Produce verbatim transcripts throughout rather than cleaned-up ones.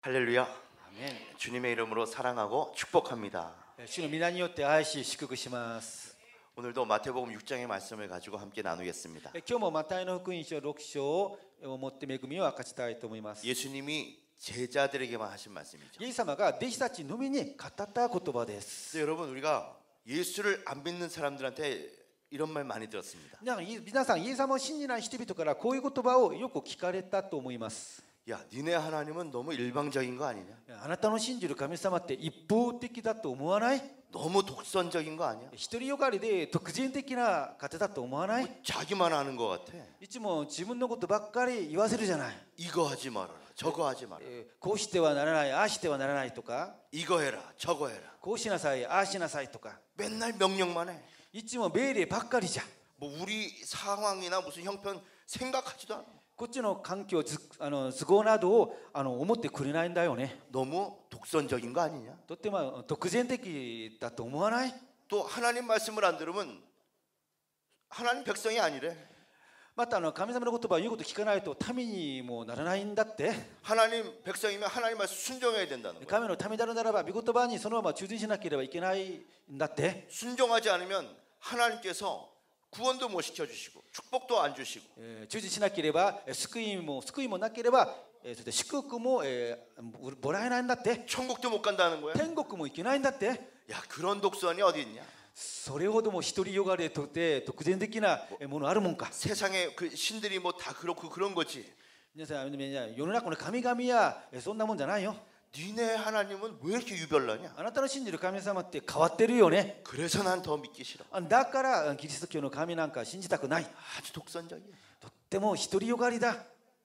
할렐루야. 아멘. 주님의 이름으로 사랑하고 축복합니다. 主の皆によって愛し祝福します。 오늘도 마태복음 육 장의 말씀을 가지고 함께 나누겠습니다. 今日もマタイの福音書ろく章をもって恵みを明かしたいと思います。 예수님이 제자들에게만 하신 말씀이죠. イエス様が弟子たちのみに語った言葉です。 여러분, 우리가 예수를 안 믿는 사람들한테 이런 말 많이 들었습니다. 皆さんイエス様を信じない人々からこういう言葉をよく聞かれたと思います。 야, 니네 하나님은 너무 일방적인 거 아니냐? あなたの信じる神様って一方的だと思わない？ 너무独선적인 거 아니야? 独りよがりで特人的な方だと思わない？ 자기만 아는 거 같아. いつも自分のことばっかり言わせるじゃない。 이거 하지 말아라. 저거 하지 말아라. こうしてはならない、ああしてはならないとか、 이거 해라. 저거 해라. こうしなさい、ああしなさいとか、 맨날 명령만 해. いつも命令ばっかりじゃ。 뭐 우리 상황이나 무슨 형편 생각하지도 않아. こっちの環境、あの都合などをあの思ってくれないんだよね。 너무 독선적인 거 아니냐? とっても独善的だと思わない？ 또 하나님 말씀을 안 들으면 하나님 백성이 아니래. またあの神様の言葉を言うこと聞かないと民にもならないんだって。 하나님 백성이면 하나님 말씀 순종해야 된다는 거야. 神の民であるならば御言葉にそのまま忠実しなければいけないんだって。 순종하지 않으면 하나님께서 구원도 못 시켜주시고 축복도 안 주시고 えー忠実しなければ救いも救いもなければ、えーそして祝福も、えーもらえないんだって。 천국도 못 간다는 거야. 天国も行けないんだって。 야, 그런 독선이 어디 있냐? それほども独りよがりでとって独善的なものあるもんか。 세상에 그 신들이 뭐 다 그렇고 그런 거지. 皆さん世の中の神々やそんなもんじゃないよ。 니네 하나님은 왜 이렇게 유별나냐? あなたの信じる神様って変わってるよね。 그래서 난 더 믿기 싫어. だからキリスト教の神なんか信じたくない。 아주 독선적이야. とっても独りよがりだ。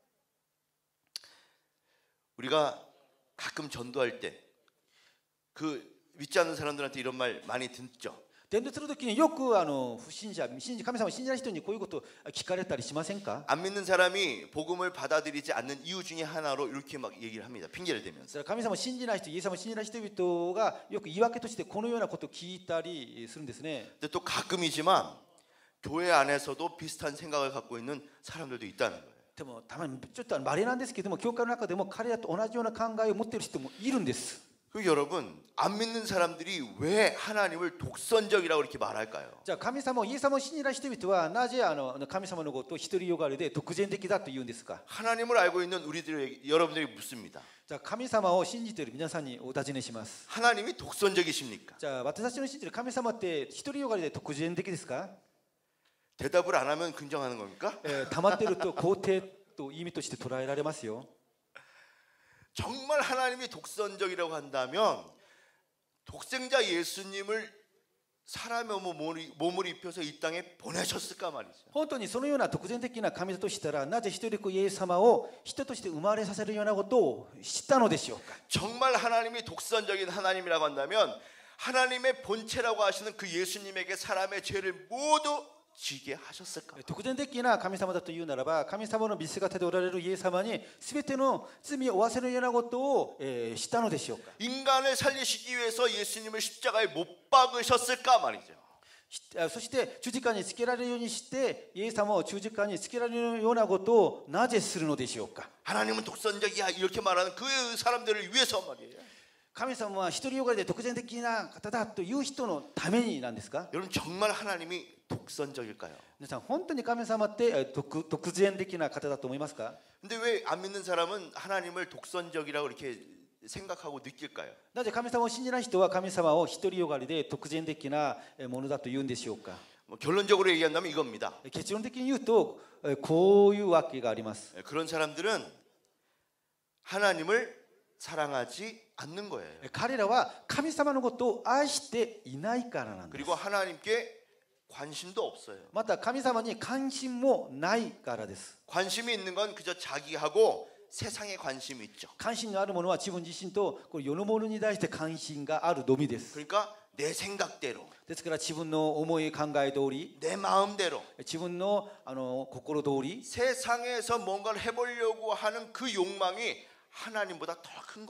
우리가 가끔 전도할 때 그 믿지 않는 사람들한테 이런 말 많이 듣죠. 伝道するときによくあの不信者、信じ神様を信じない人にこういうことを聞かれたりしませんか？ 안 믿는 사람이 복음을 받아들이지 않는 이유 중에 하나로 이렇게 막 얘기를 합니다. 핑계를 대면서. 神様を信じない人、イエス様を信じない人々がよく言い訳としてこのようなことを聞いたりするんですね。 근데 또 가끔이지만 교회 안에서도 비슷한 생각을 갖고 있는 사람들도 있다는 거예요. でもたまにちょっと稀なんですけども、教会の中でも彼らと同じような考えを持っている人もいるんです。 그 여러분, 안 믿는 사람들이 왜 하나님을 독선적이라고 이렇게 말할까요? じゃあ神様をイエス様を信じない人々はなぜあの神様のことを独りよがりで独善的だと言うんですか？ 하나님을 알고 있는 우리들에게 여러분들에게 묻습니다. じゃあ神様を信じている皆さんにお尋ねします。 하나님이 독선적이십니까? じゃあ私たちの信じる神様って独りよがりで独善的ですか？ 대답을 안 하면 긍정하는 겁니까? えー、溜まっていると肯定と意味として捉えられますよ。 정말 하나님이 독선적이라고 한다면 독생자 예수님을 사람의 몸을, 몸을 입혀서 이 땅에 보내셨을까 말이죠. 本当にそのような独善的な神だとしたら、なぜ一人子イエス様を人として生まれさせるようなことを知ったのでしょうか？ 정말 하나님이 독선적인 하나님이라고 한다면 하나님의 본체라고 하시는 그 예수님에게 사람의 죄를 모두 지게 하셨을까? 独善的な神様だというならば、神様の見姿でおられるイエス様に全ての罪を負わせるようなことを、えー、したのでしょうか？ 인간을 살리시기 위해서 예수님을 십자가에 못 박으셨을까 말이죠. そして十字架につけられるようにしてイエス様を十字架につけられるようなことをなぜするのでしょうか？ 하나님은 독선적이야 이렇게 말하는 그 사람들을 위해서 말이에요. 神様は独りよがりで独善的な方だという人のためになんですか？ 여러분 정말 하나님이 독선적일까요? 皆さん本当に神様って独独善的な方だと思いますか？ 근데 왜 안 믿는 사람은 하나님을 독선적이라고 이렇게 생각하고 느낄까요? なぜ神様を信じない人は神様を独りよがりで独善的なものだと言うんでしょうか？ 뭐 결론적으로 얘기한다면 이겁니다. 結論的に言うとこういうわけがあります。 그런 사람들은 하나님을 사랑하지 않는 거예요. 彼らは神様のことを愛していないからなんです。 그리고 하나님께 관심도 없어요. また神様に関心もないからです。 관심이 있는 건 그저 자기하고 세상에 관심이 있죠. 関心があるものは自分自身とこれ世のものに対して関心があるのみです。 그러니까 내 생각대로, ですから自分の思い考え通り、 내 마음대로 自分のあの心通り、 세상에서 뭔가를 해보려고 하는 그 욕망이 하나님보다 더 큰 거예요.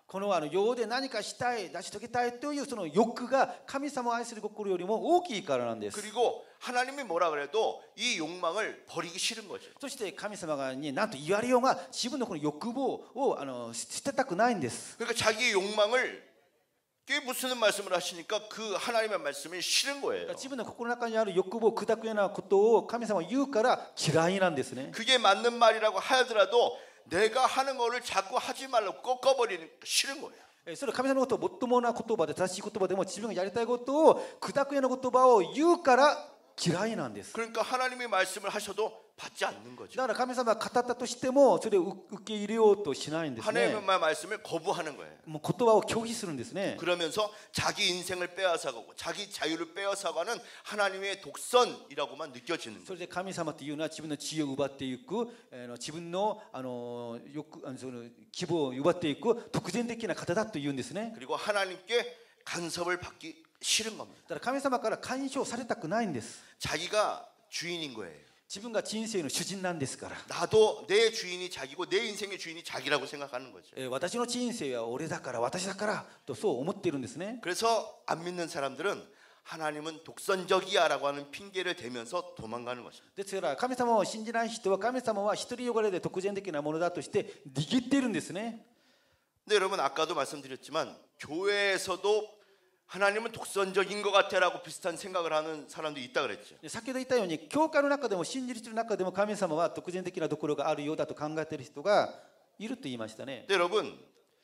このあの世で何かしたい、成し遂げたいというその欲が神様を愛する心よりも大きいからなんです。 그리고 하나님이 뭐라 그래도 이 욕망을 버리기 싫은 거죠. そして神様がに何と言われようが自分のこの欲望をあの捨てたくないんです。 그러니까 자기의 욕망을 그게 무슨 말씀을 하시니까 그 하나님의 말씀이 싫은 거예요. 自分の心の中にある欲望を砕くようなことを神様は言うから嫌いなんですね。 그게 맞는 말이라고 하더라도 내가 하는 거를 자꾸 하지 말라고 꺾어버리는 싫은 거예요. それは神様のことをもっともな言葉で正しい言葉でも自分がやりたいことを砕くような言葉を言うから嫌いなんです。 그러니까 하나님의 말씀을 하셔도 받지 않는 거죠. だから神様が語ったとしてもそれを受け入れようとしないんですね。 하나님의 말씀을 거부하는 거예요. もう言葉を拒否するんですね。 그러면서 자기 인생을 빼앗아가고 자기 자유를 빼앗아가는 하나님의 독선이라고만 느껴지는 そ 거예요. れで神様というのは自分の知恵を奪っていく、えー自分のあの欲あのその希望を奪っていく特権的な方だというんですね。 그리고 하나님께 간섭을 받기 싫은 겁니다. だから神様から干渉されたくないんです。 자기가 주인인 거예요. 自分が人生の主人なんですから。 나도 내 주인이 자기고 내 인생의 주인이 자기라고 생각하는 거죠. えー私の人生は俺だから私だからとそう思っているんですね。 그래서 안 믿는 사람들은 하나님은 독선적이야라고 하는 핑계를 대면서 도망가는 것입니다. ですから神様を信じない人は神様は独りよがれで特権的なものだとして逃げているんですね。 근데 여러분 아까도 말씀드렸지만 교회에서도 하나님은 독선적인 것 같아라고 비슷한 생각을 하는 사람도 있다 그랬죠. 先ほど言ったように教会の中でも信じる人の中でも神様は特権的なところがあるようだと考えている人がいると言いましたね。 근데 여러분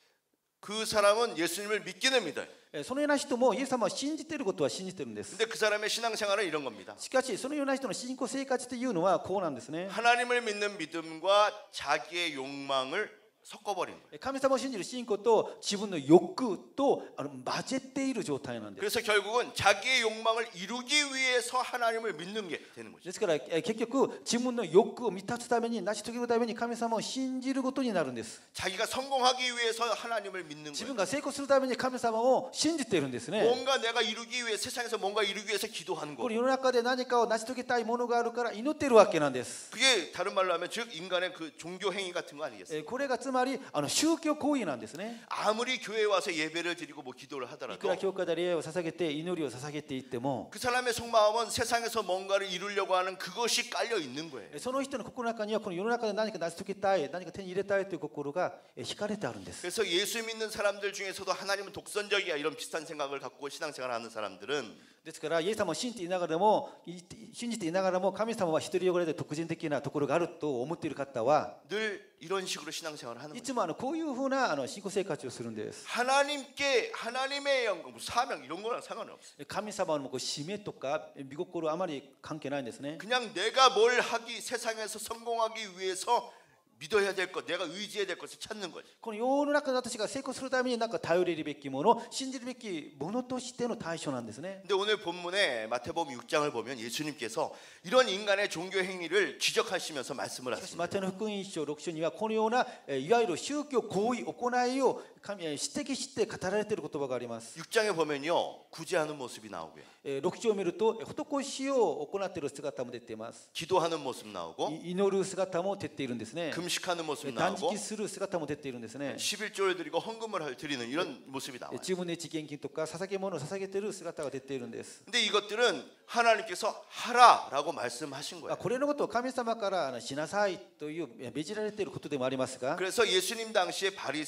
그 사람은 예수님을 믿기는 믿어요. そのような人もイエス様を信じていることは信じているんです。 근데 그 사람의 신앙생활은 이런 겁니다. しかしそのような人の信仰生活というのはこうなんですね。 하나님을 믿는 믿음과 자기의 욕망을 섞어버린 거예요. 神様を信じる信仰と自分の欲とあの混ぜている状態なんです。 그래서 결국은 자기의 욕망을 이루기 위해서 하나님을 믿는 게 되는 거죠. ですからえ結局自分の欲を満たすために成し遂げるために神様を信じることになるんです。 자기가 성공하기 위해서 하나님을 믿는 自 거예요. 分が成功するために神様を信じているんですね。 뭔가 내가 이루기 위해 세상에서 뭔가 이루기 위해서 기도하는 こ 거. れ世の中で何かを成し遂げたいものがあるから祈っているわけなんです。 그게 다른 말로 하면 즉 인간의 그 종교 행위 같은 거 아니겠어요? えこれがつまりあの宗教行為なんですね。 아무리 교회에 와서 예배를 드리고 뭐 기도를 いく 하더라도 ら教会で礼拝を捧げて祈りを捧げていっても 그 사람의 속마음은 세상에서 뭔가를 이루려고 하는 그것이 깔려 있는 거예요. その人の心の中にはこの世の中で何か成し遂げたい、何か手に入れたいという心がえ惹かれてあるんです。 그래서 예수 믿는 사람들 중에서도 하나님은 독선적이야 이런 비슷한 생각을 갖고 신앙생활하는 사람들은 ですからイエス様を信じていながらも信じていながらも神様は独りよがれで特人的なところがあると思っている方は 늘 이런 식으로 신앙생활을 하는 い 거예요. つもあのこういうふうなあの信仰生活をするんです。 하나님께 하나님의 영광, 사명 이런 거랑 상관이 없어요. 神様のこう使命とか見心あまり関係ないんですね。 그냥 내가 뭘 하기 세상에서 성공하기 위해서 믿어야 될 것, 내가 의지해야 될 것을 찾는 거죠. この世の中の私が成功するために何か頼れるべきもの、信じるべきものとしての対象なんですね。 근데 오늘 본문에 마태복음 육 장을 보면 예수님께서 이런 인간의 종교 행위를 지적하시면서 말씀을 しかし 하십니다. マタイの福音書ろく章にはこのようなえいわゆる宗教行為行いを神指摘して語られている言葉があります。 육 장에 보면요 구제하는 모습이 나오고요, えろく章を見ると施しを行っている姿も出ています。 기도하는 모습 나오고, い祈る姿も出ているんですね。 금식하는 모습 断 나오고, 食する姿も出ているんですね。 십일조를 드리고 헌금을 드리는 이런 모습이 나와요. 自分の一献金とか捧げ物を捧げている姿が出ているんです。 근데 이것들은 하나님께서 하라라고 말씀하신 あ 거예요. これのことを神様からあのしなさいという命じられていることでもありますが、 그래서 예수님 당시에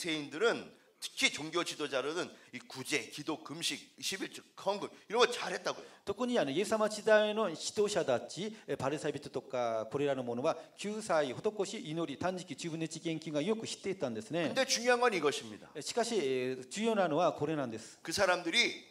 바리새인들은 특히 종교 지도자들은 이 구제, 기도, 금식, 십일조, 헌금 이런 거 잘했다고요. 特にあのイエス様時代の指導者たち、えパリサイ人とかこれらのものは救済、施し、祈り、断食、自分の一献金がよく知っていたんですね。 근데 중요한 건 이것입니다. しかし、えー重要なのはこれなんです。 그 사람들이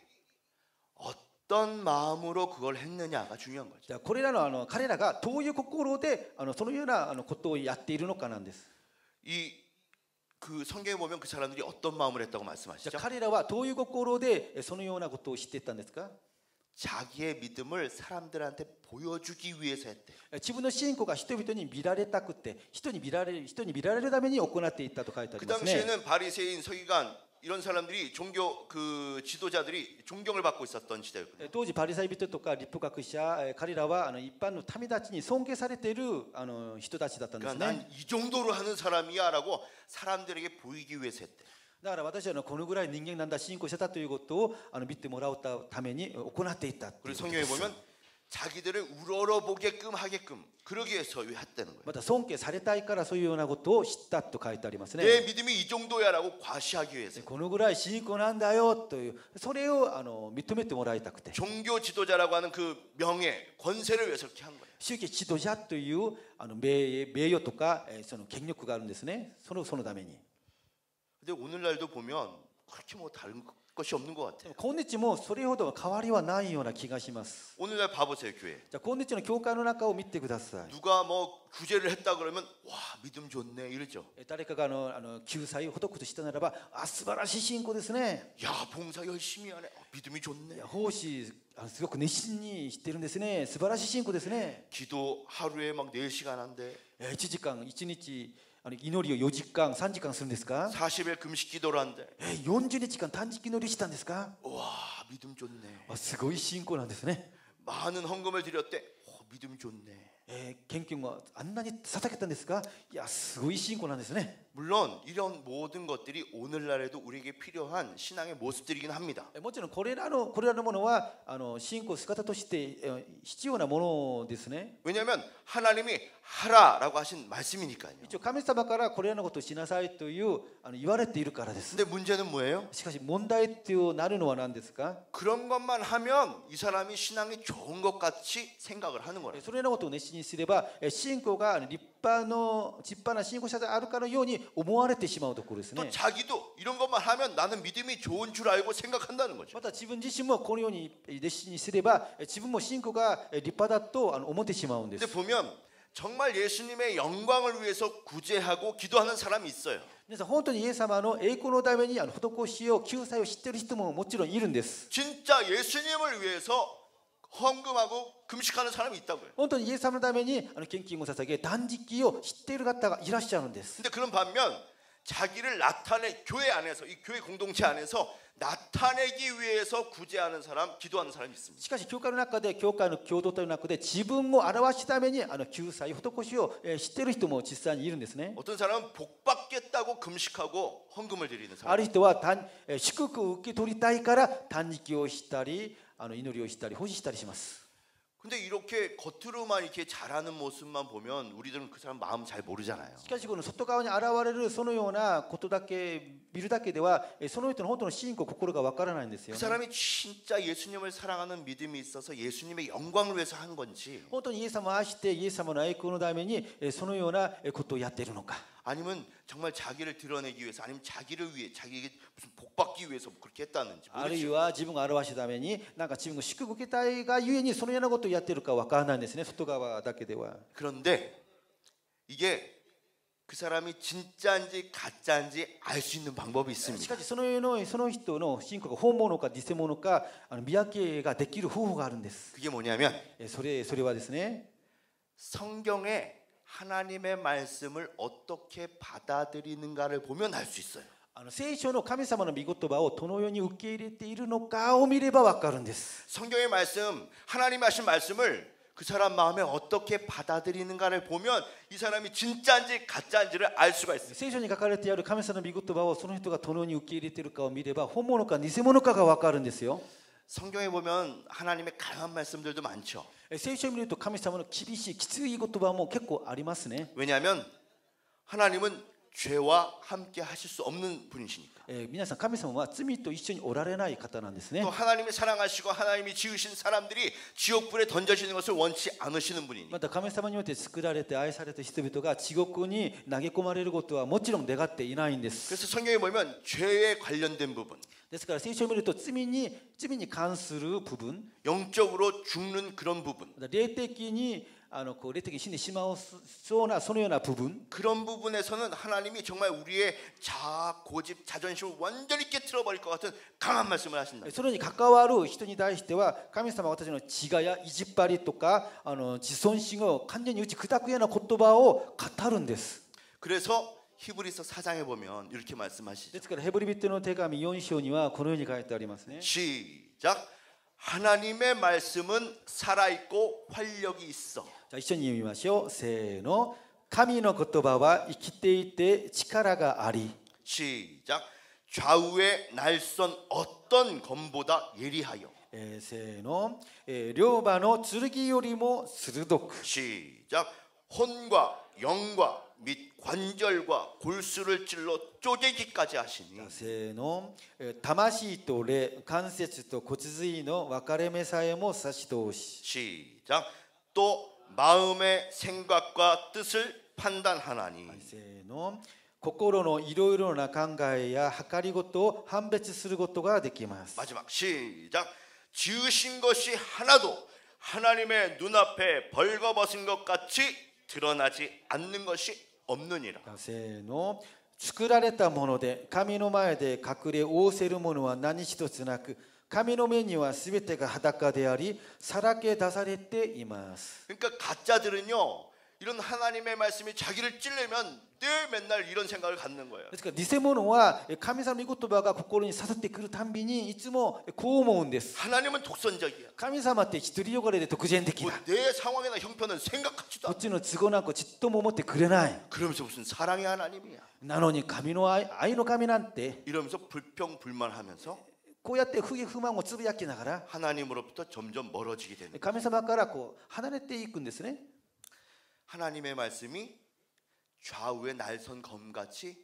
어떤 마음으로 그걸 했느냐가 중요한 거죠. じゃあこれらのあの彼らがどういう心であのそのようなあのことをやっているのかなんです。 이 그 성경에 보면 그 사람들이 어떤 마음을 했다고 じゃ 말씀하시죠? あ彼らはどういう心でえそのようなことを知っていったんですか？ 자기의 믿음을 사람들한테 보여주기 위해서 했대. 自分の信仰が人々に見られたくて、人に見られる人に見られるために行っていったと書いてあり 그 ますね。 당시에는 바리새인, 서기관 이런 사람들이 종교 그 지도자들이 존경을 받고 있었던 시대였거든요. 当時パリサイ人とか立法学者、え彼らはあの一般の民たちに尊敬されているあの人たちだったんです 그러니까 ね。 난 이 정도로 하는 사람이야라고 사람들에게 보이기 위해서 했대. だから私はこのぐらい人間なんだ信仰してたということをあの見てもらうために行っていったという 그리고 ことで 성경에 す。 보면 자기들을 우러러 보게끔 하게끔 그러기 위해서 했다는 거예요. また尊敬されたいからそういうようなことを知ったと書いてありますね。 내 믿음이 이 정도야라고 과시하기 위해서 このぐらい信仰なんだよというそれをあの認めてもらいたくて 종교 지도자라고 하는 그 명예, 권세를 위해서 그렇게 한 거예요. 宗教指導者というあの名名誉とかえーその権力があるんですね。そのそのために。 근데 오늘날도 보면 그렇게 뭐 다른 것이 없는 것 같아요. 今日もそれほど変わりはないような気がします。 오늘날 봐보세요, 교회. じゃあ今日の教会の中を見てください。 누가 뭐 구제를 했다 그러면 와 믿음 좋네 이러죠. 誰かがあのあの救済を施としたならば、あ素晴らしい信仰ですね。 야 봉사 열심히 하네. 아, 믿음이 좋네. 奉仕あすごく熱心にしてるんですね。素晴らしい信仰ですね。 기도 하루에 막 네 시간 한대. えいちじかんいちにちあの祈りをよじかんさんじかんするんですか。 사십 일 금식 기도를 한대. えよんじゅうにちかん短時祈りしたんですか。 와 믿음 좋네. あすごい信仰なんですね。 많은 헌금을 드렸대. 오, 믿음 좋네. えー、献金はあんなに捧げたんですか。いやすごい信仰なんですね。 물론 이런 모든 것들이 오늘날에도 우리에게 필요한 신앙의 모습들이긴 합니다. もちろんこれらのこれらのものはあの信仰姿としてえ必要なものですね。 왜냐하면 하나님이 하라라고 하신 말씀이니까요. 一応神様からこれらのことをしなさいというあの言われているからです。 근데 문제는 뭐예요? しかし問題ってなるのは何ですか。 그런 것만 하면 이 사람이 신앙이 좋은 것 같이 생각을 하는 거예요. それらのことを熱心にすればえ信仰が立派の立派な信仰者であるかのように思われてしまうところです 또 ね。 자기도 이런 것만 하면 나는 믿음이 좋은 줄 알고 생각한다는 거죠. また自分自身もこのように熱心にすれば自分も信仰が立派だとあの思ってしまうんで 근데 す。 보면 정말 예수님의 영광을 위해서 구제하고 기도하는 사람이 있어요. 皆さん本当にイエス様の栄光のためにあの施しを救済を知っている人ももちろんいるんです。 진짜 예수님을 위해서 헌금하고 금식하는 사람이 있다고요. 本当にイエス様のためにあの献金を捧げ断食を知っている方がいらっしゃるんです。 근데 그런 반면 자기를 나타내 교회 안에서 이 교회 공동체 안에서 나타내기 위해서 구제하는 사람, 기도하는 사람이 있습니다. しかし教会の中で教会の共同体の中で自分を表すためにあの救済施しをえー知っている人も実際にいるんですね。 어떤 사람은 복 받겠다고 금식하고 헌금을 드리는 あ 사람. る人は単えー祝福を受け取りたいから断食をしたりあの祈りをしたり奉仕したりします。 근데 이렇게 겉으로만 이렇게 잘하는 모습만 보면 우리들은 그 사람 마음 잘 모르잖아요. しかしこの外側に現れるそのようなことだけ見るだけではえーその人の本当の信仰心がわからないんですよ 그 ね。 사람이 진짜 예수님을 사랑하는 믿음이 있어서 예수님의 영광을 위해서 한 건지 本当にイエス様を愛してイエス様の栄光のためにえーそのようなえーことをやっているのか。 아니면 정말 자기를 드러내기 위해서 아니면 자기를 위해 자기에게 무슨 복 받기 위해서 그렇게 했다는지 あるい 모르죠. は自分が表すためになんか自分が祝福を受けたいがゆえにそのようなことをやっているかわからないんですね。外側だけでは。 그런데 이게 그 사람이 진짜인지 가짜인지 알 수 있는 방법이 し 있습니다. かしそのようなその人の信仰が本物か偽物かあの見分けができる方法があるんです。 그게 뭐냐면 えそれそれはですね 성경에 하나님의 말씀을 어떻게 받아들이는가를 보면 알 수 있어요. あの聖書の神様の御言葉をどのように受け入れているのかを見ればわかるんです。 성경의 말씀, 하나님이 하신 말씀을 그 사람 마음에 어떻게 받아들이는가를 보면 이 사람이 진짜인지 가짜인지를 알 수가 있어요. 聖書に書かれてある神様の御言葉をその人がどのように受け入れているかを見れば本物か偽物かがわかるんですよ。 성경에 보면 하나님의 강한 말씀들도 많죠. 聖書を見ると神様の厳しいきつい言葉も結構ありますね。 왜냐하면 하나님은 죄와 함께 하실 수 없는 분이시니까. えー皆さん神様は罪と一緒におられない方なんですね。 또 하나님이 사랑하시고 하나님이 지으신 사람들이 지옥불에 던져지는 것을 원치 않으시는 분이니. また神様によって作られて愛された人々が地獄に投げ込まれることはもちろん願っていないんです。 그래서 성경에 보면 죄에 관련된 부분, ですから聖書を見ると罪に罪に関する部分、 영적으로 죽는 그런 부분, 霊的にあのこう霊的に死んでしまうそうなそのような部分、 그런 부분에서는 하나님이 정말 우리의 자아, 고집, 자존심을 완전히 깨트려버릴 것 같은 강한 말씀을 하신다. それに関わる人に対しては神様は私の自我や意地っ張りとかあの自尊心を完全に打ち砕くような言葉を語るんです。 그래서 히브리서 사 장에 보면 이렇게 말씀하시죠. ですからヘブリ人の手紙よん章にはこのように書いてありますね。 시작. 하나님의 말씀은 살아있고 활력이 있어. じゃあ一緒に読みましょう。せーの。神の言葉は生きていて力があり。 시작. 좌우의 날선 어떤 검보다 예리하여. えーせーの、えー両刃の剣よりも鋭く 시작. 혼과 영과 및 관절과 골수를 찔러 쪼개기까지 하시니. せーの、えー魂と霊、関節と骨髄の分かれ目さえも差し通し 시작. 또 마음의 생각과 뜻을 판단하나니. せーの、心のいろいろな考えや計りごとを判別することができます。 마지막 시작. 지으신 것이 하나도 하나님의 눈앞에 벌거벗은 것 같이 드러나지 않는 것이 없느니라. せーの、作られたもので神の前で隠れ仰せるものは何一つなく、神の目にはすべてが裸でありさらけ出されています。 그러니까 가짜들은요, 이런 하나님의 말씀이 자기를 찌르면 늘 맨날 이런 생각을 갖는 거예요. ですから偽物は神様の御言葉が心に刺さってくるたんびにいつもこう思うんです。 하나님은 독선적이야. 神様って独りよがれで独善的 뭐 だ。 내 상황이나 형편은 생각하지도 こ 않아. っちの都合なんかちっとも思ってくれない。 그러면서 무슨 사랑의 하나님이야. なのに神の愛、愛の神なんて 이러면서 불평불만하면서 こうやって不義不満をつぶやきながら 하나님으로부터 점점 멀어지게 되는 거예요. 神様からこう離れていくんですね。 하나님의 말씀이 좌우의 날선 검같이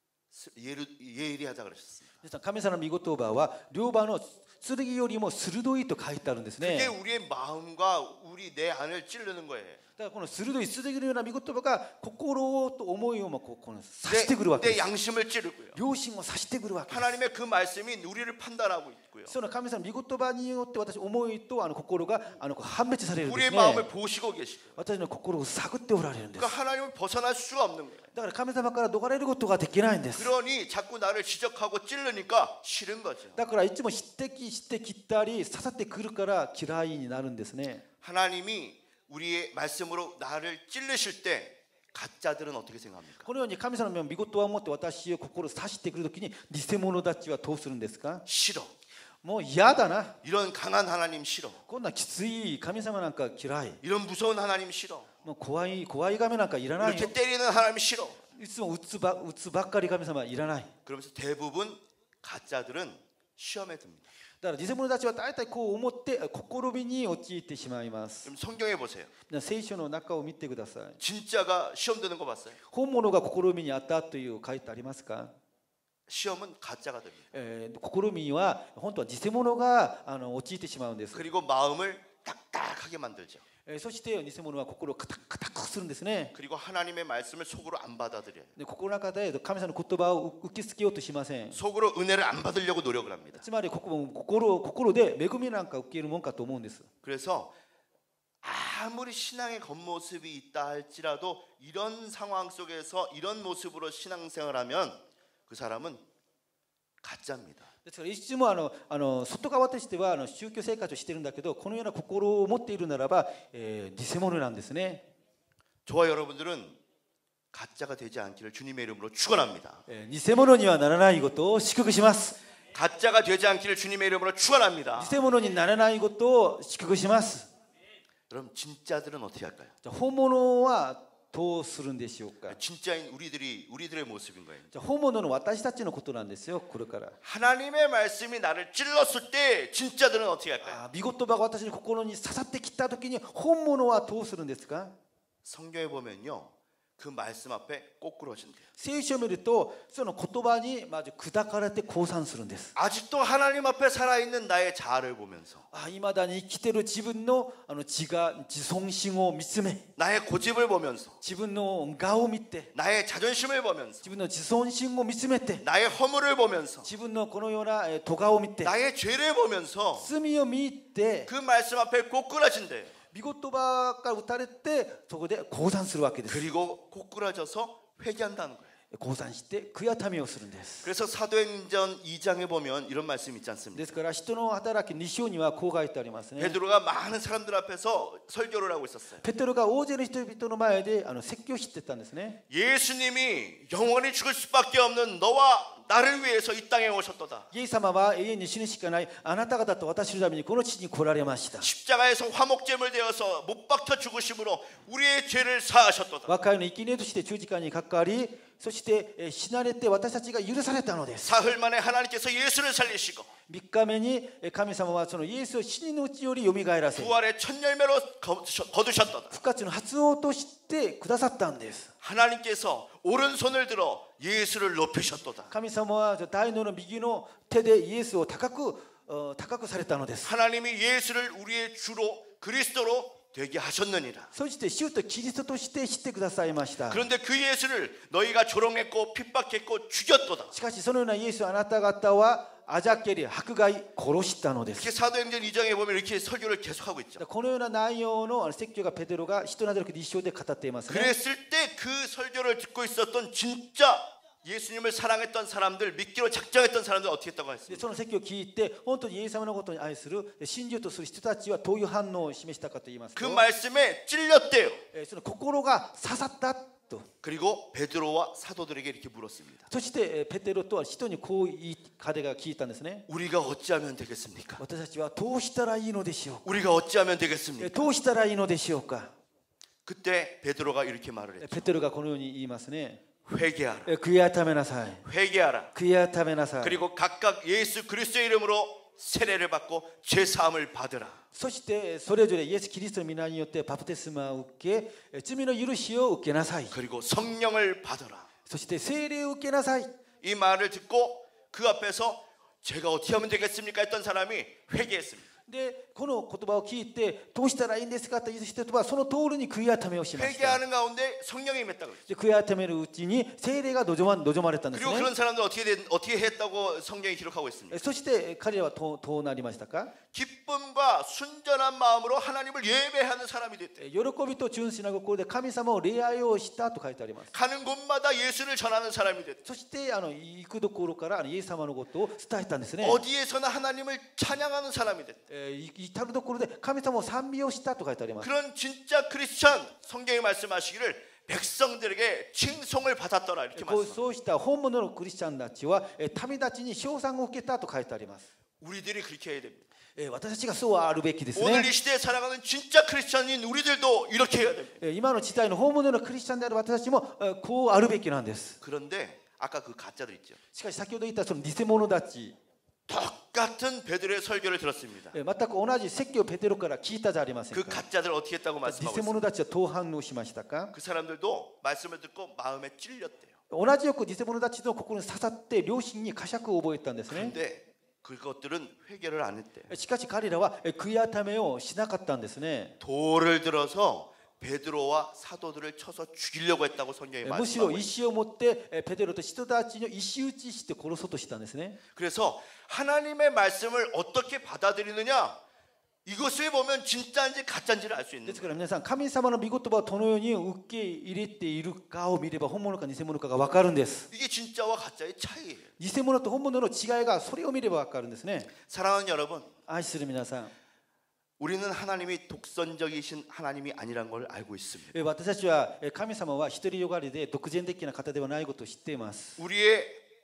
예리하다 그러셨습니다. 皆さん神様の御言葉は両刃の剣よりも鋭いと書いてあるんです 그게 ね。 우리의 마음과 우리 내 안을 찌르는 거예요. だからこの鋭い剣のような御言葉が心と思いをもこうこの 내, 刺してくるわけ 내 です。 양심을 찌르고요. 良心を刺してくるわけです。 하나님의 그 말씀이 우리를 판단하고 있고요. その神様の御言葉によって私思いとあの心があのこう判別されるんです 우리의 ね。 마음을 보시고 계시고요. 私の心を探っておられるんです。 그러니까 하나님을 벗어날 수가 없는 거예요. だから神様から逃れることができないんです。 그러니 자꾸 나를 지적하고 찌르니까 싫은 거죠. だからいつも指摘して切ったり刺さってくるから嫌いになるんですね。 하나님이 우리의 말씀으로 나를 찌르실 때 가짜들은 어떻게 생각합니까? このように神様の御言葉を持って私を心を刺してくるときに偽物たちはどうするんですか？ 싫어. もう嫌だな。 이런 강한 하나님 싫어. こんなきつい神様なんか嫌い。 이런 무서운 하나님 싫어. もう怖い怖い神なんかいらないよ。 이렇게 때리는 하나님 싫어. いつも打つば打つばっかり神様いらない。 그러면서 대부분 가짜들은 시험에 듭니다. だから偽物たちは大体こう思って試みに陥ってしまいます。 그럼 성경에 보세요. 聖書の中を見てください。 진짜가 시험 드는 거 봤어요? 本物が試みにあったという書いてありますか？ 시험은 가짜가 됩니다. えー、試みは本当は偽物があの陥ってしまうんです。 그리고 마음을 딱딱하게 만들죠. えー、そして偽物は心を固くするんですね。 그리고 하나님의 말씀을 속으로 안 받아들여요. で心の中で神様の言葉を受け付けようとしません。 속으로 은혜를 안 받으려고 노력을 합니다. つまり心心心で恵みなんか受けるもんかと思うんです。 그래서 아무리 신앙의 겉모습이 있다 할지라도 이런 상황 속에서 이런 모습으로 신앙생활하면 그 사람은 가짜입니다. ですからいつもあのあの外側としてはあの宗教生活をしているんだけどこのような心を持っているならば、えー、偽物なんですね。 저와 여러분들은 가짜가 되지 않기를 주님의 이름으로 축원합니다. えー、偽物にはならないことを祝福します。 가짜가 되지 않기를 주님의 이름으로 축원합니다. 偽物にならないことを祝福します。 그럼 진짜들은 어떻게 할까요? じゃあ本物はどうするんでしょうか。 진짜인 우리들이 우리들의 모습인 거예요. じゃあ本物の私たちのことなんですよ。これから。 하나님의 말씀이 나를 찔렀을 때 진짜들은 어떻게 할까요? あ、御言葉が私の心に刺さってきたときに本物はどうするんですか。 성경에 보면요, 그 말씀 앞에 꼬꾸러진대요. 聖書を見るとその言葉にまず砕かれて降参するんです。 아직도 하나님 앞에 살아있는 나의 자아를 보면서 あ、未だに生きている自分のあの自我、自尊心を見つめ、 나의 고집을 보면서 自分の我を見て、 나의 자존심을 보면서 自分の自尊心を見つめて、 나의 허물을 보면서 自分のこのようなえー咎を見て、 나의 죄를 보면서 罪を見て、 그 말씀 앞에 꼬꾸라진대요. 御言葉から打たれてそこで降参するわけです。 그리고 꼬꾸라져서 회개한다는 거예요. 降参して悔やみをするんです。 그래서 사도행전 이 장에 보면 이런 말씀이 있지 않습니까? ですから人の働きに章にはこう書いてありますね。 베드로가 많은 사람들 앞에서 설교를 하고 있었어요. ペテロが大勢の人々の前であの説教してたんですね。 예수님이 영원히 죽을 수밖에 없는 너와 나를 위해서 이 땅에 오셨도다. イエス様は永遠に死ぬしかないあなた方と私のためにこの地に来られました。 십자가에서 화목제물 되어서 못 박혀 죽으심으로 우리의 죄를 사하셨도다. 和解の生贄として十字架にかかり、そしてえー死なれて私たちが許されたのです。 사흘 만에 하나님께서 예수를 살리시고 みっかめにえー神様はそのイエスを死人のうちよりよみがえらせ、 부활의 첫 열매로 거두셨도다. 復活の発音としてくださったんです。 하나님께서 오른손을 들어 예수를 높이셨도다. 神様は大脳の右の手でイエスを高く어高くされたのです。 하나님이 예수를 우리의 주로 그리스도로 되게 하셨느니라. そして主とキリストとして知ってくださいました。 그런데 그 예수를 너희가 조롱했고 핍박했고 죽였도다. しかしそのようなイエスをあなた方はあじゃけり迫害殺したのです。 이렇게 사도행전 이 장에 보면 이렇게 설교를 계속하고 있죠. このような内容の説教がペテロが使徒などの一章で語っていますね。 그랬을 때 그 설교를 듣고 있었던 진짜 예수님을 사랑했던 사람들, 믿기로 작정했던 사람들 어떻게 했다고 で 했습니까? その説教を聞いて本当にイエス様のことに愛する信じようとする人たちはどういう反応を示したかと言いますと、 그 말씀에 찔렸대요. えその心が刺さったと。 그리고 베드로와 사도들에게 이렇게 물었습니다. そしてえペテロとは人にこう言い彼が聞いたんですね。 우리가 어찌하면 되겠습니까? 私たちはどうしたらいいのでしょうか。 우리가 어찌하면 え 되겠습니까? どうしたらいいのでしょうか。 그때 베드로가 이렇게 말을 え 했죠. ペテロがこのように言いますね。 회개하라. え悔い改めなさい。 회개하라. 悔い改めなさい。 그리고 각각 예수 그리스도의 이름으로 세례를 받고 죄 사함을 받으라. そしてそれぞれイエス・キリストの皆によってバプテスマを受け、え罪の許しを受けなさい。 그리고 성령을 받으라. そして聖霊を受けなさい。 이 말을 듣고 그 앞에서 제가 어떻게 하면 되겠습니까? 했던 사람이 회개했습니다. でこの言葉を聞いてどうしたらいいんですかという人はその通りに悔い改めをしました。 회개하는 가운데 성령이 임했다고 그랬어요. で悔い改めるうちに聖霊が望ま望まれたんです 그리고 ね。 그런 사람들 어떻게 된, 어떻게 했다고 성경이 기록하고 있습니다. そして彼らはどうどうなりましたか。 기쁨과 순전한 마음으로 하나님을 예배하는 사람이 됐대요. 喜びと純粋な心で神様を礼拝をしたと書いてあります。 가는 곳마다 예수를 전하는 사람이 됐대요. そしてあの行くところからあのイエス様のことを伝えたんですね。 어디에서나 하나님을 찬양하는 사람이 됐대요. えー至るところで神様を賛美をしたと書いてあります。 그런 진짜 크리스천 성경이 말씀하시기를 백성들에게 칭송을 받았더라 이렇게 こう 말씀합니다. そうした本物のクリスチャンたちはえー民たちに称賛を受けたと書いてあります。 우리들이 그렇게 해야 됩니다. えー私たちがそうあるべきです 오늘 ね。 이 시대에 살아가는 진짜 크리스천인 우리들도 이렇게 해야 됩니다. えー今の時代の本物のクリスチャンである私たちもえーこうあるべきなんです。 그런데 아까 그 가짜들 있죠. しかし先ほど言ったその偽物たち、 똑같은 베드로의 설교를 들었습니다. えー全く同じ説教をペテロから聞いたじゃありません 그 か。 가짜들 어떻게 했다고 偽 말씀하고 있습니다. 物たちはどう反応しましたか。 그 사람들도 말씀을 듣고 마음에 찔렸대요. 同じよく偽物たちの心に刺さって良心に呵責を覚えたんですね。 그런데 그것들은 회개를 안 했대요. しかし彼らはえー悔い改めをしなかったんですね。 돌을 들어서 베드로와 사도들을 쳐서 죽이려고 했다고 성경이 むしろ 말씀하고 있어요. 石を持ってえーペテロと人たちの石打ちして殺そうとしたんですね。 그래서 하나님의 말씀을 어떻게 받아들이느냐 이것을 보면 진짜인지 가짜인지를 알 수 있는 ですか 거예요. ら皆さん神様の御言葉をどのように受け入れているかを見れば本物か偽物かが分かるんです。 이게 진짜와 가짜의 차이예요. 偽物と本物の違いがそれを見れば分かるんですね。 사랑하는 여러분, 愛する皆さん、 우리는 하나님이 독선적이신 하나님이 아니란 걸 알고 있습니다. えー私たちはえー神様は独りよがりで独善的な方ではないことを知っています。 우리의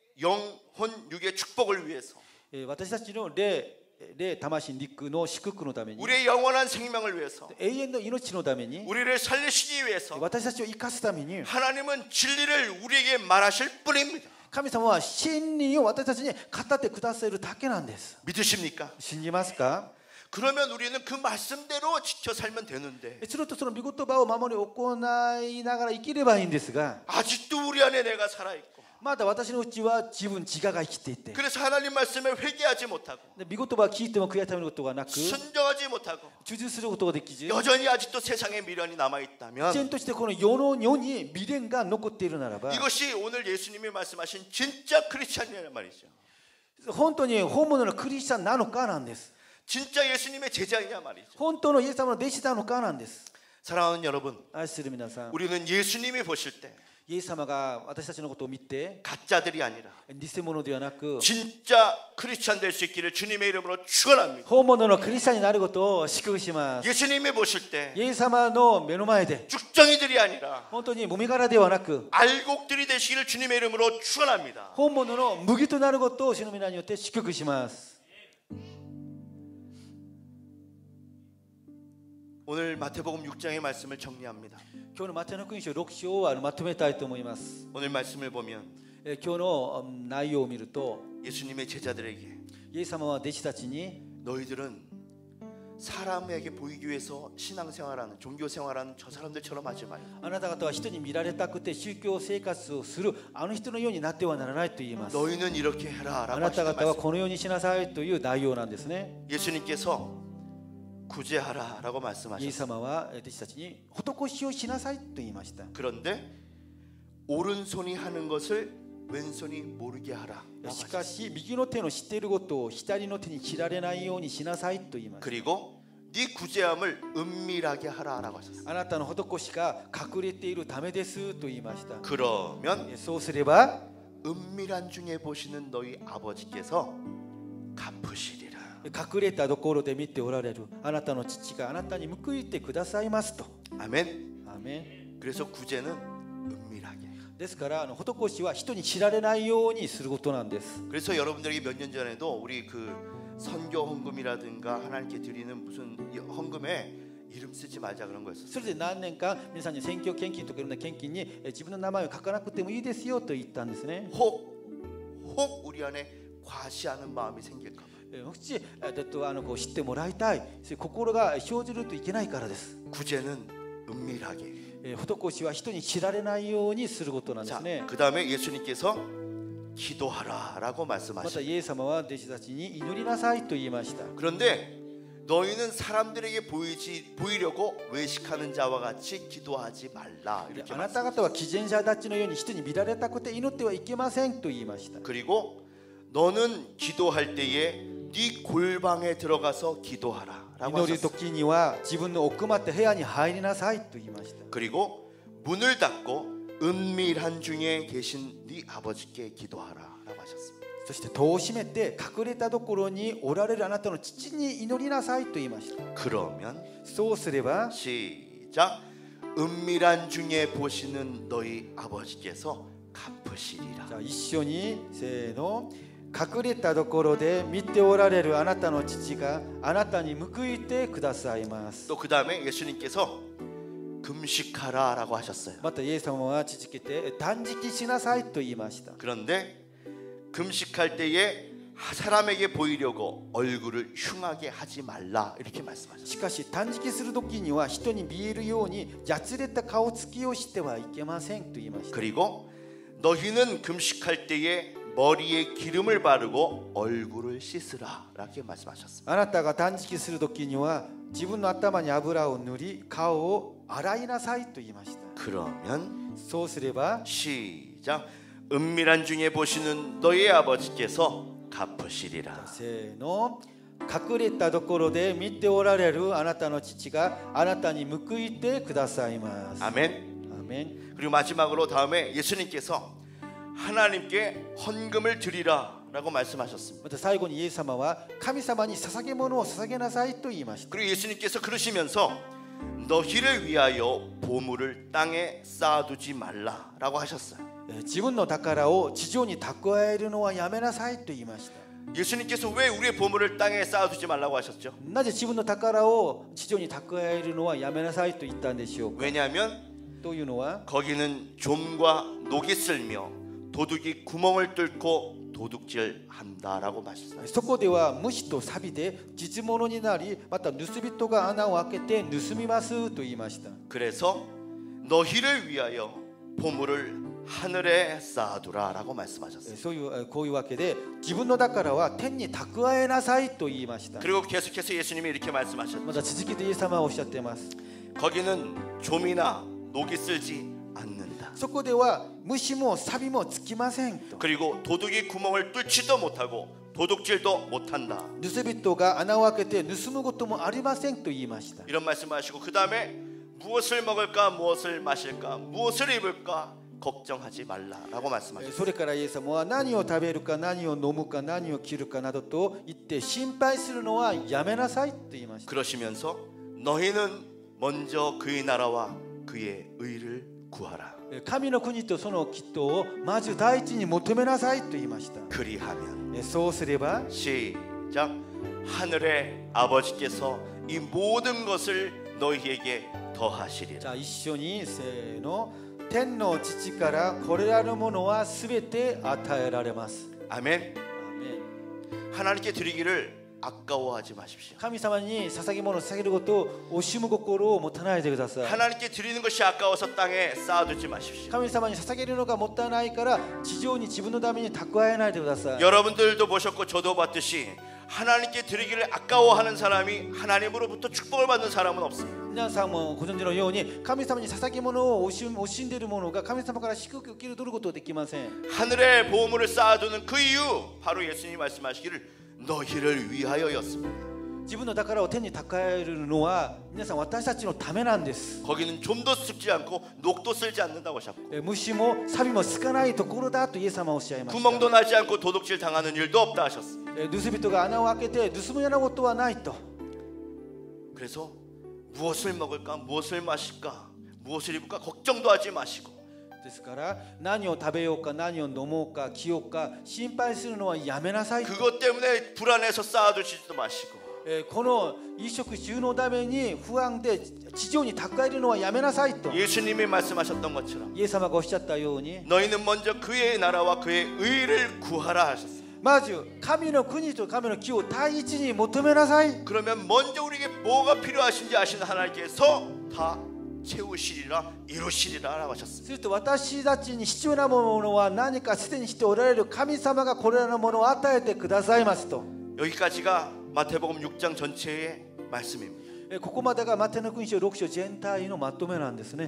영혼 육의 축복을 위해서 えー私たちの霊、霊、魂、肉の祝福のために、 우리의 영원한 생명을 위해서 永遠の命のために、 우리를 살리시기 위해서 私たちを生かすために、 하나님은 진리를 우리에게 말하실 뿐입니다. 神様は真理を私たちに語ってくださるだけなんです。 믿으십니까? 信じますか。 그러면 우리는 그 말씀대로 지켜 살면 되는데 するとその御言葉を守り行いながら生きればいいんですが、 아직도 우리 안에 내가 살아있고 まだ私のうちは自分自我が生きていて、 그래서 하나님 말씀에 회개하지 못하고 で御言葉を聞いても悔い改めることがなく、 순종하지 못하고 従順することができず、 여전히 아직도 세상에 미련이 依然 남아있다면 としてこの世の世に未練が残っているならば、 이것이 오늘 예수님이 말씀하신 진짜 크리스찬이란 말이죠. 本当に本物のクリスチャンなのかなんです。 진짜 예수님의 제자이냐 말이죠. 本当のイエス様の弟子なのかなんです。 사랑하는 여러분, 愛する皆さん、 우리는 예수님이 보실 때 イエス様が私たちのことを見て 가짜들이 아니라 偽物ではなく 진짜 크리스찬 될 수 있기를 주님의 이름으로 축원합니다. 本物のクリスチャンになることを祝福します。 예수님이 보실 때 イエス様の目の前で 쭉정이들이 아니라 本当にもみ殻ではなく 알곡들이 되시기를 주님의 이름으로 축원합니다. 本物の麦となることを主の皆によって祝福します。 오늘 마태복음 육 장의 말씀을 정리합니다. 今日のマタイの福音書ろく章をまとめたいと思います。 오늘 말씀을 보면 え今日の内容を見ると 예수님의 제자들에게 イエス様は弟子たちに 너희들은 사람에게 보이기 위해서 신앙생활하는 종교생활하는 저 사람들처럼 하지 말라. あなた方は人に見られたくて宗教生活をするあの人のようになってはならないと言います。 너희는 이렇게 해라 あ 라고 なた 하시는 方は 말씀. このようにしなさいという内容なんですね。 예수님께서 구제하라 라고 イエス 말씀하셨습니다. 様は弟子たちに施しをしなさいと言いました。 그런데 오른손이 하는 것을 왼손이 모르게 하라. しかし右の手の知っていることを左の手に知られないようにしなさいと言いました。 그리고 네 구제함을 은밀하게 하라라고 하셨어요. あなたの施しが隠れているためですと言いました。 그러면 そうすれば 은밀한 중에 보시는 너희 아버지께서 갚으시리라. 隠れたところで見ておられるあなたの父があなたに報いてくださいますと。 아멘. アーメン。 그래서 구제는 은밀하게. ですからあの施しは人に知られないようにすることなんです。 그래서 여러분들에게 몇 년 전에도 우리 그 선교 헌금이라든가 하나님께 드리는 무슨 헌금에 이름 쓰지 말자 그런 거였어요. それで何年か皆さんに選挙献金とかいろんな献金にえ自分の名前を書かなくてもいいですよと言ったんですね。 혹, 혹 우리 안에 과시하는 마음이 생길까 봐. えもしえだとあのこう知ってもらいたいそういう心が生じるといけないからです。 구제는 은밀하게. え施しは人に知られないようにすることなんで 자, すね。 그 다음에 예수님께서 기도하라라고 また 말씀하셨어요. イエス様は弟子たちに祈りなさいと言いました。 그런데 너희는 사람들에게 보이지 보이려고 외식하는 자와 같이 기도하지 말라 で 이렇게 あなた 말씀. 方は偽善者たちのように人に見られたくて祈ってはいけませんと言いました。 그리고 너는 기도할 때에 네 골방에 들어가서 기도하라라고 祈る 하셨어요. 時には自分の奥まって部屋に入りなさいと言いました。 그리고 문을 닫고 은밀한 중에 계신 네 아버지께 기도하라라고 하셨습니다. そして戸を閉めて隠れたところにおられるあなたの父に祈りなさいと言いました。 그러면 そうすれば 시작. 은밀한 중에 보시는 너희 아버지께서 갚으시리라. じゃあ一緒にせーの。隠れたところで見ておられるあなたの父があなたに報いてくださいます。 또 그 다음에 예수님께서 금식하라라고 하셨어요. またイエス様は続けて断食しなさいと言いました。 그런데 금식할 때에 사람에게 보이려고 얼굴을 흉하게 하지 말라 이렇게 말씀하셨어요. しかし断食する時には人に見えるようにやつれた顔つきをしてはいけませんと言いました。 그리고 너희는 금식할 때에 머리에 기름을 바르고 얼굴을 씻으라 이렇게 말씀하셨습니다. あなたが断食する時には自分の頭に油を塗り顔を洗いなさいと言いました。 그러면 そうすれば 시작. 은밀한 중에 보시는 너희 아버지께서 갚으시리라. せーの。隠れたところで見ておられるあなたの父があなたに報いてくださいます。 아멘. アーメン。 그리고 마지막으로 다음에 예수님께서 하나님께 헌금을 드리라라고 말씀하셨습니다. また最後にイエス様は神様に捧げ物を捧げなさいと言いました。 그리고 예수님께서 그러시면서 너희를 위하여 보물을 땅에 쌓아두지 말라라고 하셨어요. えー自分の宝を地上に蓄えるのはやめなさいと言いました。 예수님께서 왜 우리의 보물을 땅에 쌓아두지 말라고 하셨죠? なぜ自分の宝を地上に蓄えるのはやめなさいと言ったんでしょうか。 왜냐하면 というのは 거기는 좀과 녹이 쓸며 도둑이 구멍을 뚫고 도둑질한다라고 말씀하셨어요. そこでは虫と錆で実物になりまた盗人が穴を開けて盗みますと言いました。 그래서 너희를 위하여 보물을 하늘에 쌓아두라라고 말씀하셨어요. そういうこういうわけで自分の宝は天に蓄えなさいと言いました。 그리고 계속해서 예수님이 이렇게 말씀하셨죠. また続きでイエス様はおっしゃっています。 거기는 좀이나 녹이 쓸지 않는다. そこでは虫も錆もつきませんと。 그리고 도둑이 구멍을 뚫지도 못하고 도둑질도 못한다. 盗人が穴を開けて盗むこともありませんと言いました。 이런 말씀하시고 그 다음에 무엇을 먹을까 무엇을 마실까 무엇을 입을까 걱정하지 말라라고 말씀하셨습니다. それからイエス様は何を食べるか何を飲むか何を着るかなどと言って心配するのはやめなさいと言いました。 그러시면서 너희는 먼저 그의 나라와 그의 의를 구하라. 神の国とその義とをまず第一に求めなさいと言いました。 그리하면 そうすれば 시작 하늘의 아버지께서 이 모든 것을 너희에게 더하시리라. じゃあ一緒にせーの。天の父からこれらのものはすべて与えられます。 아멘. アーメン。 하나님께 드리기를 아까워하지 마십시오. 神様に捧げ物を捧げることを惜しむ心を持たないでください。 하나님께 드리는 것이 아까워서 땅에 쌓아두지 마십시오. 神様に捧げるのがもったいないから地上に自分のために蓄えないでください。 여러분들도 보셨고 저도 봤듯이 하나님께 드리기를 아까워하는 사람이 하나님으로부터 축복을 받는 사람은 없습니다. 皆さんもご存知のように神様に捧げ物を惜し惜しんでいる者が神様から祝福を受け取ることはできません。 하늘의 보물을 쌓아두는 그 이유 바로 예수님이 말씀하시기를 너희를 위하여였습니다. 自分の宝を手に蓄えるのは皆さん私たちのためなんです。 거기는 좀도 습지 않고 녹도 쓸지 않는다고 하셨고 虫も錆もつかないところだとイエス様はおっしゃいました。 구멍도 나지 않고 도둑질 당하는 일도 없다 하셨습니다. 盗人が穴を開けて盗むようなことはないと。 그래서 무엇을 먹을까 무엇을 마실까 무엇을 입을까 걱정도 하지 마시고 ですから何を食べようか何を飲もうか着ようか心配するのはやめなさい。 그것 때문에 불안해서 쌓아두시지도 마시고 この衣食住のために不安で地上に蓄えるのはやめなさいと 예수님이 말씀하셨던 것처럼 イエス様がおっしゃったように 너희는 먼저 그의 나라와 그의 의를 구하라 하셨습니다. まず神の国と神の義を第一に求めなさい。 그러면 먼저 우리에게 뭐가 필요하신지 아시는 하나님께서 다 채우시리라 이루시리라 라고 하셨습니다. すると私たちに必要なものは何かすでにしておられる神様がこれらのものを与えてくださいますと。 여기까지가 마태복음 육 장 전체의 말씀입니다. ここまでがマタイの福音書ろく章全体のまとめなんですね。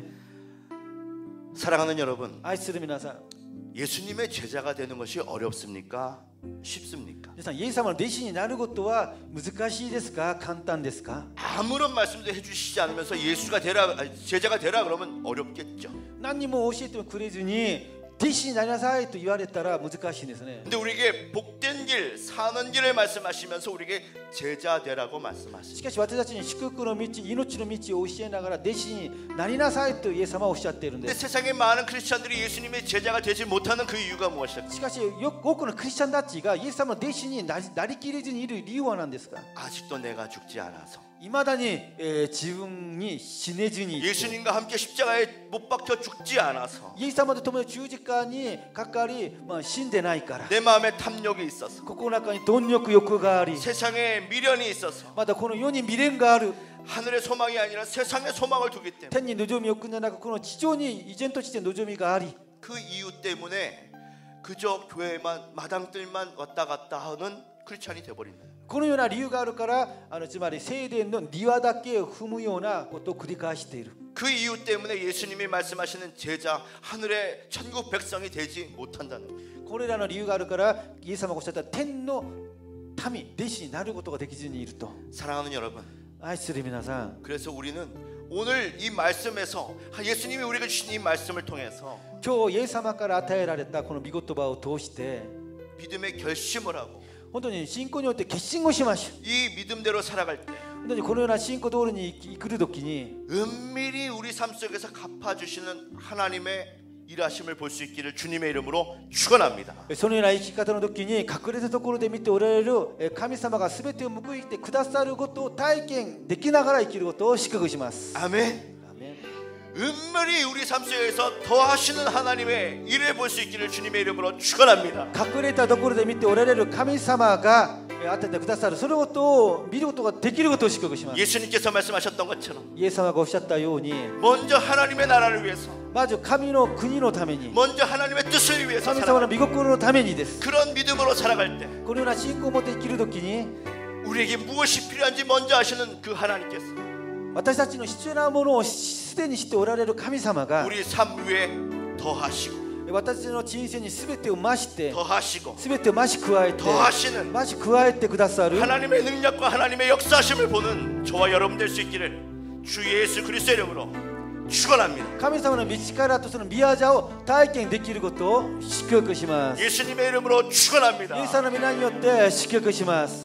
사랑하는 여러분, 愛する皆さん、 예수님의 제자가 되는 것이 어렵습니까? 쉽습니까? 皆さんイエス様の弟子になることは難しいですか簡単ですか。 아무런 말씀도 해주시지 않으면서 예수가 되라 제자가 되라 그러면 어렵겠죠. 何にも教えてくれずに弟子になりなさいと言われたら難しいんですね。 근데 우리에게 복된 길, 사는 길을 말씀하시면서 우리에게 제자 되라고 말씀하시죠. しかし私たちに祝福の道、命の道を教えながら弟子になりなさいとイエス様はおっしゃっているんで 근데 す。 세상의 많은 크리스천들이 예수님의 제자가 되지 못하는 그 이유가 무엇일까? しかしよく多くのクリスチャンたちがイエス様の弟子になり、なりきれずにいる理由は何ですか。 아직도 내가 죽지 않아서 いまだに、えー自分に死ねずにいて 예수님과 함께 십자가에 못 박혀 죽지 않아서 イエス様と共に十字架にかかり、まあ、死んでないから 내 마음에 탐욕이 있어서 ここの中に貪欲欲があり 세상에 미련이 있어서 またこの世に未練がある 하늘의 소망이 아니라 세상의 소망을 두기 때문에 天に望みを置くのではなくこの地上に依然として望みがあり 그 이유 때문에 그저 교회만 마당들만 왔다 갔다 하는 크리스찬이 돼버린다. このような理由があるからあのつまり聖殿の庭だけを踏むようなことを繰り返している。 그 이유 때문에 예수님이 말씀하시는 제자 하늘의 천국 백성이 되지 못한다는 거예요. これらの理由があるからイエス様がおっしゃった天の民弟子になることができずにいると。 사랑하는 여러분, 愛する皆さん、 그래서 우리는 오늘 이 말씀에서 예수님이 우리에게 주신 이 말씀을 통해서 今日イエス様から与えられたこの御言葉を通して 믿음의 결심을 하고 本当に信仰によって決心をしましょう。 이 믿음대로 살아갈 때 本当にこのような信仰通りに生きるときに 은밀히 우리 삶 속에서 갚아주시는 하나님의 일하심을 볼 수 있기를 주님의 이름으로 축원합니다. そのような生き方の時に隠れたところで見ておられる神様が全てを報いてくださることを体験できながら生きることを祝福します。 아멘. 은밀히 우리 삶 속에서 더하시는 하나님의 일을 볼 수 있기를 주님의 이름으로 축원합니다. 隠れたところで見ておられる神様が与えてくださるそのことを見ることができることを祝福します。 예수님께서 말씀하셨던 것처럼 イエス様がおっしゃったように 먼저 하나님의 나라를 위해서 まず神の国のために 먼저 하나님의 뜻을 위해서 神様の 살아갈 御心のためにです。 그런 믿음으로 살아갈 때 このような信仰を持って生きるときに 우리에게 무엇이 필요한지 먼저 아시는 그 하나님께서 私たちの必要なものをすでに知っておられる神様が 우리 삶 위에 더하시고 私たちの人生に全てを増して 더하시고 全てを増し加えて 더하시는 増し加えてくださる 하나님의 능력과 하나님의 역사심을 보는 저와 여러분 될 수 있기를 주 예수 그리스도의 이름으로 축원합니다. 神様の道からとその宮座を体験できることを祝福します。 예수님의 이름으로 축원합니다. イエス様の皆によって祝福します。